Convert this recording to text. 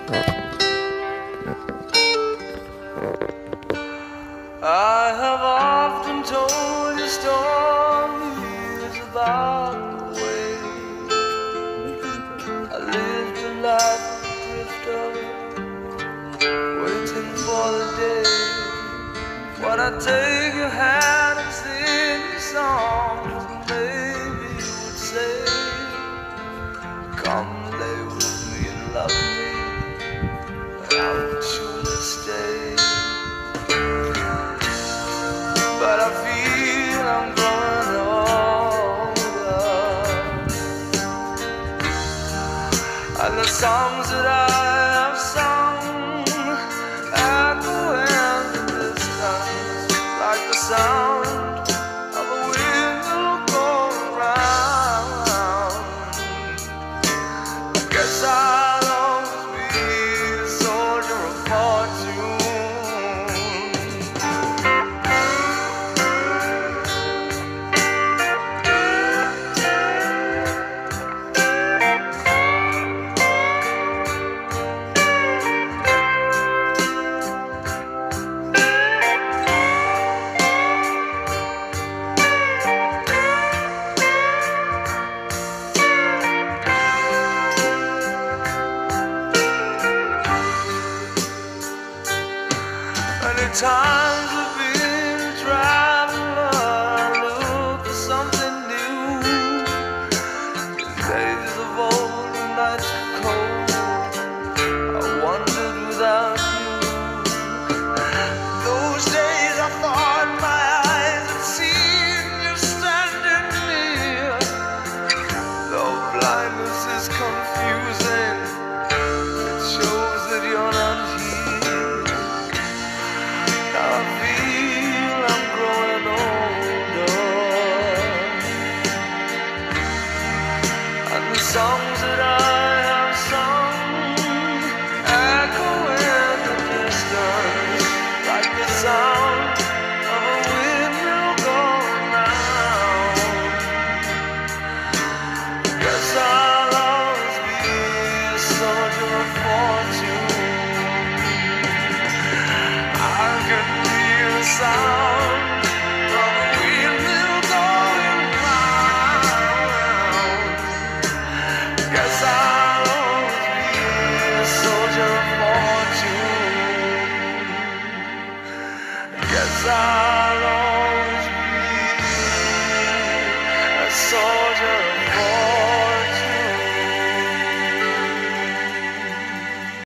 I have often told you stories about the way I lived a life of drifter, waiting for the day when I take your hand and sing you songs, and maybe you would say, come lay with me and love me, and I would surely stay. But I feel I'm growing older, and the songs that I have sung echo in the distance like the sound of a wheel going round. I guess I'll always be a soldier of fortune. Many times I've been a traveler, look for something new. In days of old and nights were cold, I wandered without you. Those days I thought my eyes had seen you standing near. Though blindness is confusing, it shows that you're not here. I feel I'm growing older, and the songs that I have sung echo in the distance like the sound of a windmill going round. Guess I'll always be a soldier of fortune. I can hear the sound of a windmill going round. Guess I'll always be a soldier of fortune. Guess I'll always be a soldier